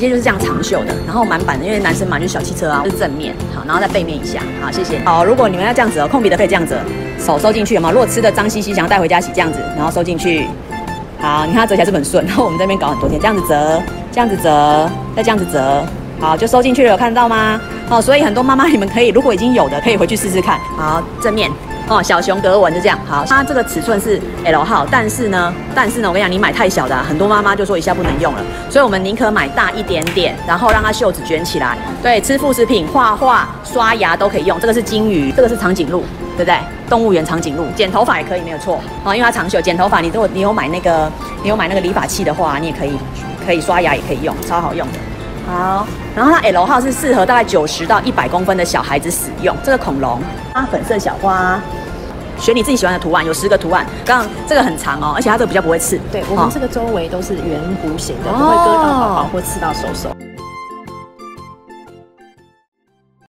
接就是这样长袖的，然后满版的，因为男生嘛就是小汽车啊，就是正面，好，然后再背面一下，好，谢谢。好，如果你们要这样子哦，控笔的可以这样子，手收进去，有没有？如果吃的脏兮兮，想要带回家洗，这样子，然后收进去。好，你看它折起来是不是很顺？然后我们这边搞很多天，这样子折，这样子折，再这样子折，好，就收进去了，有看到吗？好，所以很多妈妈你们可以，如果已经有的，可以回去试试看。好，正面。哦，小熊格纹就这样。好，它这个尺寸是 L 号，但是呢，我跟你讲，你买太小的很多妈妈就说一下不能用了，所以我们宁可买大一点点，然后让它袖子卷起来。对，吃副食品、画画、刷牙都可以用。这个是金鱼，这个是长颈鹿，对不对？动物园长颈鹿，剪头发也可以，没有错。哦，因为它长袖，剪头发如果你有买那个理发器的话，你也可以刷牙，也可以用，超好用的。好，然后它 L 号是适合大概90到100公分的小孩子使用。这个恐龙啊，粉色小花，选你自己喜欢的图案，有10个图案。刚刚这个很长哦，而且它这个比较不会刺。 对，我们这个周围都是圆弧形的，不会割到宝宝或刺到手手。